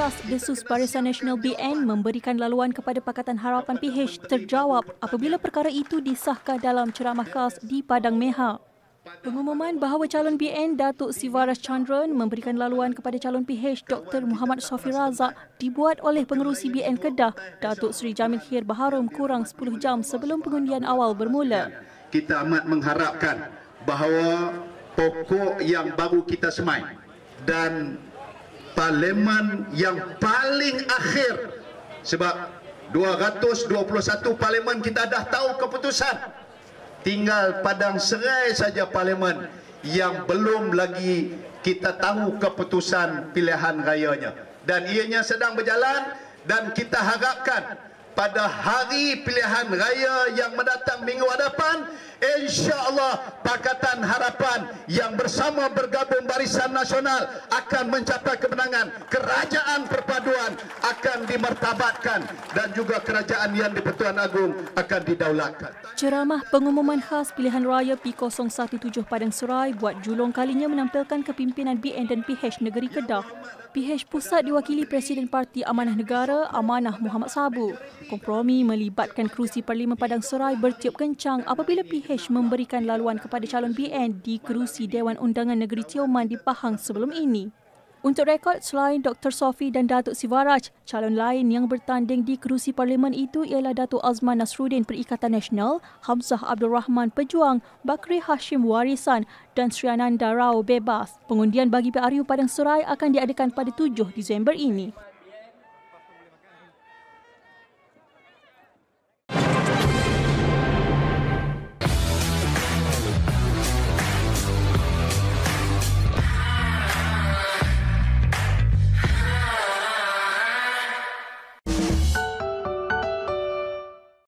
khas Desus Barisan Nasional BN memberikan laluan kepada Pakatan Harapan PH terjawab apabila perkara itu disahkan dalam ceramah khas di Padang Meha. Pengumuman bahawa calon BN Datuk Sivaras Chandran memberikan laluan kepada calon PH Dr. Muhammad Sofi Razak dibuat oleh pengerusi BN Kedah Datuk Seri Jamil Khair Baharom kurang 10 jam sebelum pengundian awal bermula. Kita amat mengharapkan bahawa pokok yang baru kita semai dan parlimen yang paling akhir, sebab 221 parlimen kita dah tahu keputusan, tinggal padang serai saja parlimen yang belum lagi kita tahu keputusan pilihan rayanya, dan ianya sedang berjalan. Dan kita harapkan pada hari pilihan raya yang mendatang minggu hadapan, insya-Allah Pakatan Harapan yang bersama bergabung Barisan Nasional akan mencapai kemenangan. Kerajaan perpaduan akan dimartabatkan dan juga kerajaan yang di-Pertuan Agong akan didaulatkan. Ceramah pengumuman khas pilihan raya P017 Padang Serai buat julung kalinya menampilkan kepimpinan BN dan PH Negeri Kedah. PH Pusat diwakili Presiden Parti Amanah Negara Amanah Muhammad Sabu. Kompromi melibatkan kerusi Parlimen Padang Serai bertiup kencang apabila PH memberikan laluan kepada calon BN di kerusi Dewan Undangan Negeri Tioman di Pahang sebelum ini. Untuk rekod, selain Dr. Sofi dan Datuk Sivaraj, calon lain yang bertanding di kerusi parlimen itu ialah Datuk Azman Nasruddin Perikatan Nasional, Hamzah Abdul Rahman Pejuang, Bakri Hashim Warisan dan Sri Ananda Rao Bebas. Pengundian bagi PRU Padang Serai akan diadakan pada 7 Disember ini.